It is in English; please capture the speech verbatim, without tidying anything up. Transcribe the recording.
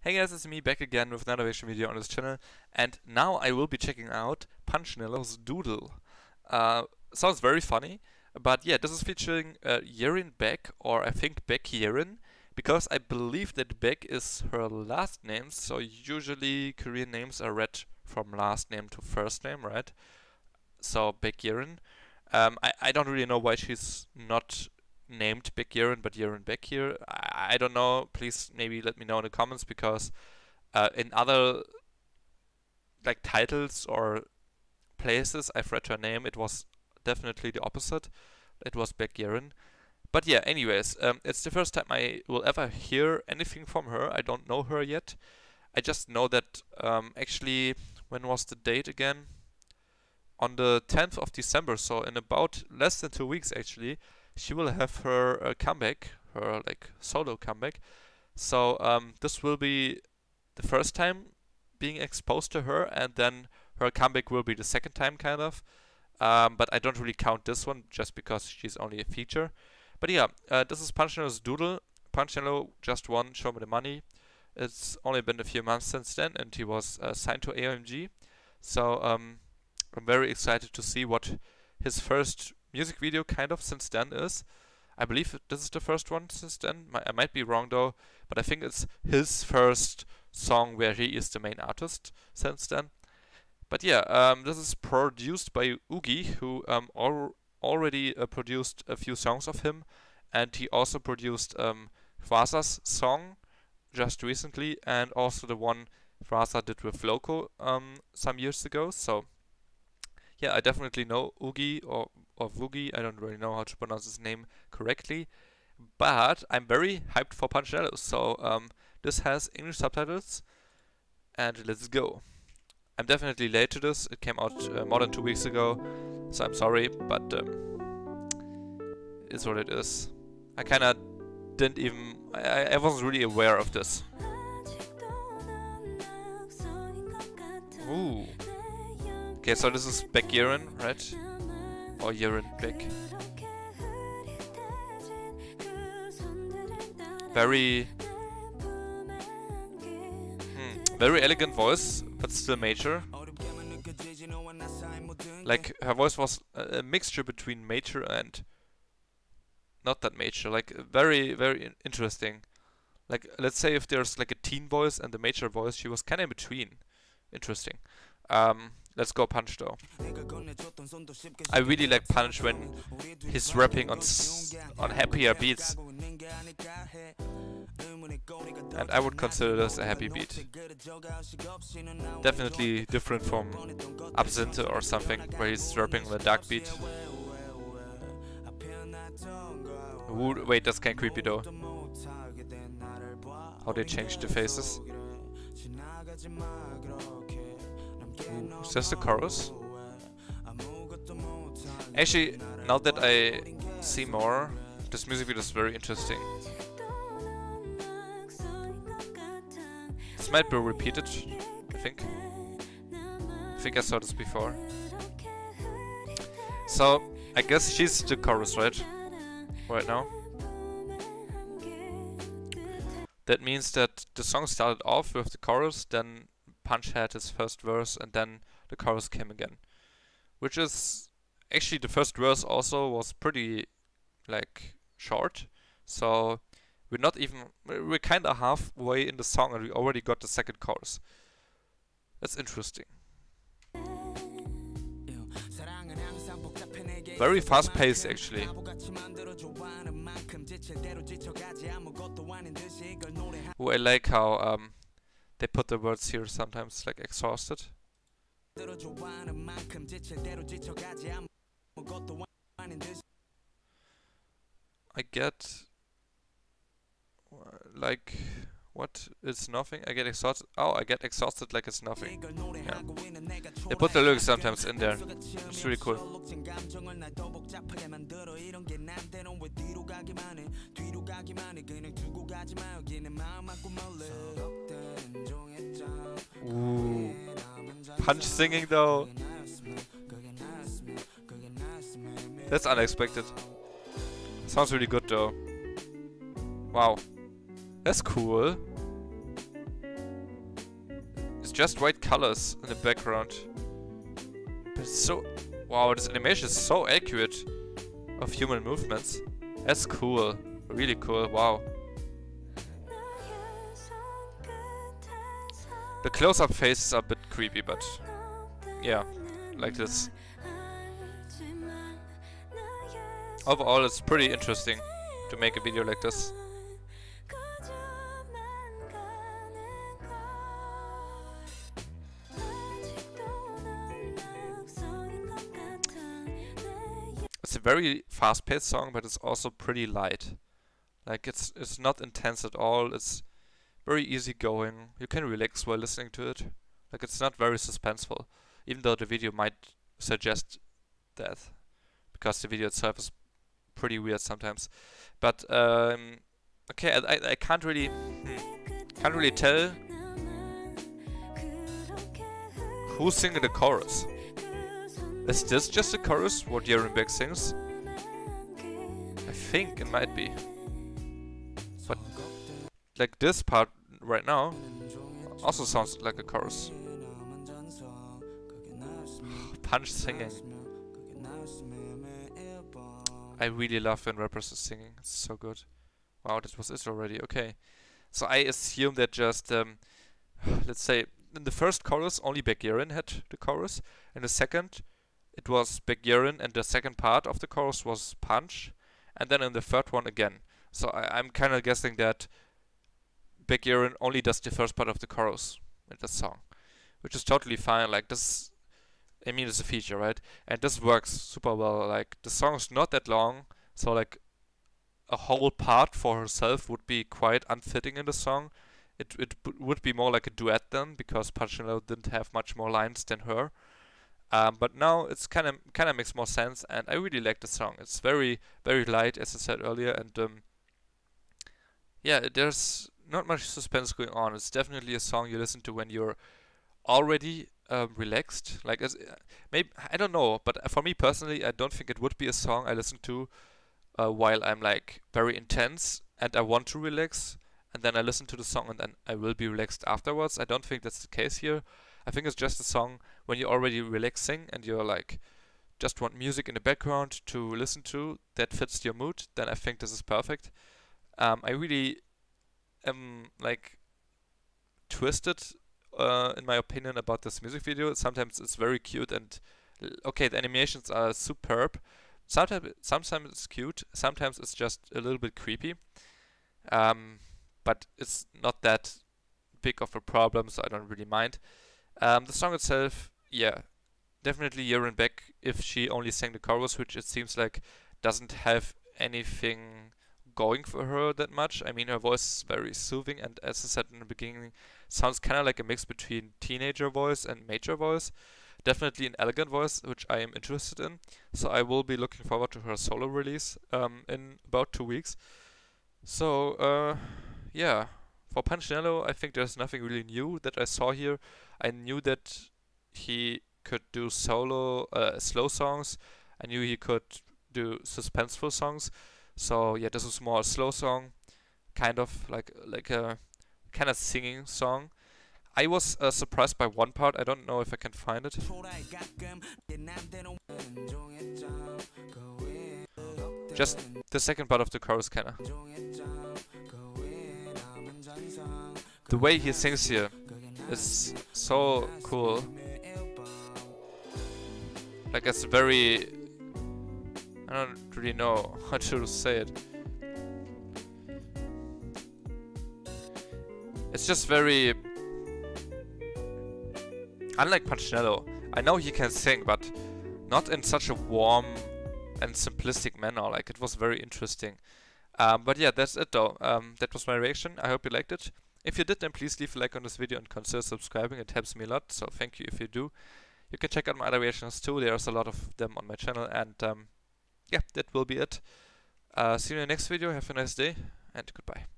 Hey guys, it's me back again with another reaction video on this channel, and now I will be checking out Punchnello's Doodle. Uh, sounds very funny, but yeah, this is featuring uh, Yerin Beck, or I think Beck Yerin, because I believe that Beck is her last name, so usually Korean names are read from last name to first name, right? So Beck Yerin. Um, I, I don't really know why she's not named Beck Yerin, but Yerin Beck here. I, I don't know. Please maybe let me know in the comments, because uh, in other like titles or places I've read her name, it was definitely the opposite. It was Beck Yerin. But yeah, anyways, um, it's the first time I will ever hear anything from her. I don't know her yet. I just know that um, actually, when was the date again? On the tenth of December, so in about less than two weeks actually, she will have her uh, comeback, her like solo comeback. So um, this will be the first time being exposed to her, and then her comeback will be the second time, kind of. Um, but I don't really count this one just because she's only a feature. But yeah, uh, this is Punchnello's Doodle. Punchnello just won Show Me the Money. It's only been a few months since then, and he was uh, signed to A O M G. So um, I'm very excited to see what his first music video kind of since then is. I believe this is the first one since then. I might be wrong though, but I think it's his first song where he is the main artist since then. But yeah, um, this is produced by Oogie, who um, al already uh, produced a few songs of him, and he also produced um, Hwasa's song just recently, and also the one Hwasa did with Loco um, some years ago. So yeah, I definitely know Oogie, or, or Woogie, I don't really know how to pronounce his name correctly, but I'm very hyped for Punchnello, so um, this has English subtitles, and let's go. I'm definitely late to this. It came out uh, more than two weeks ago, so I'm sorry, but um, it's what it is. I kinda didn't even, I, I wasn't really aware of this. Ooh. Okay, so this is Beck Yerin, right? Or Yerin Beck. Very... Hmm, very elegant voice, but still major. Like, her voice was a, a mixture between major and not that major. Like, very, very interesting. Like, let's say if there's like a teen voice and the major voice, she was kind of in between. Interesting. Um, let's go Punch though. I really like Punch when he's rapping on s on happier beats, and I would consider this a happy beat. Definitely different from Absinthe or something, where he's rapping on a dark beat. Ooh, wait, that's kinda creepy though. How they changed the faces. Ooh, is this the chorus? Actually, now that I see more, this music video is very interesting. This might be repeated, I think. I think I saw this before. So, I guess she's the chorus, right? Right now. That means that the song started off with the chorus, then Punch had his first verse, and then the chorus came again. Which is... Actually, the first verse also was pretty, like, short. So, we're not even... We're kinda halfway in the song and we already got the second chorus. That's interesting. Very fast paced, actually. Oh, I like how um, they put the words here sometimes, like exhausted. I get... like... What? It's nothing? I get exhausted. Oh, I get exhausted like it's nothing. Yeah. They put the lyrics sometimes in there. It's really cool. Ooh. Punch singing though. That's unexpected. Sounds really good though. Wow. That's cool. It's just white colors in the background. But it's so... Wow, this animation is so accurate of human movements. That's cool. Really cool. Wow. The close-up faces are a bit creepy, but yeah, like this. Overall, it's pretty interesting to make a video like this. It's a very fast-paced song, but it's also pretty light. Like it's it's not intense at all. It's very easygoing. You can relax while listening to it. Like it's not very suspenseful, even though the video might suggest that, because the video itself is pretty weird sometimes. But um, okay, I, I I can't really hmm, can't really tell who's singing the chorus. Is this just the chorus, what Yerin Beck sings? I think it might be. But like this part right now also sounds like a chorus. Punch singing. I really love when rappers are singing. It's so good. Wow, that was it already. Okay. So I assume that just, um, let's say, in the first chorus, only Beck Yerin had the chorus. In the second, it was Beck Yerin, and the second part of the chorus was Punch. And then in the third one again. So I, I'm kind of guessing that Beck Yerin only does the first part of the chorus in the song, which is totally fine. Like this, I mean, it's a feature, right? And this works super well. Like the song is not that long, so like a whole part for herself would be quite unfitting in the song. It it would be more like a duet then, because Punchinello didn't have much more lines than her. Um, but now it's kind of kind of makes more sense, and I really like the song. It's very very light, as I said earlier, and um, yeah, there's not much suspense going on. It's definitely a song you listen to when you're already um, relaxed. Like, as, maybe I don't know, but for me personally, I don't think it would be a song I listen to uh, while I'm like very intense and I want to relax, and then I listen to the song and then I will be relaxed afterwards. I don't think that's the case here. I think it's just a song when you're already relaxing and you're like just want music in the background to listen to that fits your mood. Then I think this is perfect. Um, I really am like twisted uh, in my opinion about this music video. Sometimes it's very cute and okay, the animations are superb. Sometimes sometimes it's cute. Sometimes it's just a little bit creepy. Um, but it's not that big of a problem, so I don't really mind. Um, the song itself, yeah, definitely Yerin Beck if she only sang the chorus, which it seems like doesn't have anything going for her that much. I mean, her voice is very soothing, and as I said in the beginning, sounds kind of like a mix between teenager voice and major voice. Definitely an elegant voice, which I am interested in. So I will be looking forward to her solo release um, in about two weeks. So, uh, yeah. For Punchinello, I think there's nothing really new that I saw here. I knew that he could do solo, uh, slow songs. I knew he could do suspenseful songs. So yeah, this is more a slow song, kind of like like a kind of singing song. I was uh, surprised by one part. I don't know if I can find it. Just the second part of the chorus, kinda. The way he sings here is so cool. Like it's very... I don't really know how to say it. It's just very... Unlike Punchinello, I know he can sing, but not in such a warm and simplistic manner. Like, it was very interesting. Um, but yeah, that's it though. Um, that was my reaction. I hope you liked it. If you did, then please leave a like on this video and consider subscribing. It helps me a lot, so thank you if you do. You can check out my other reactions too. There's a lot of them on my channel. And um, yeah, that will be it. Uh, see you in the next video. Have a nice day and goodbye.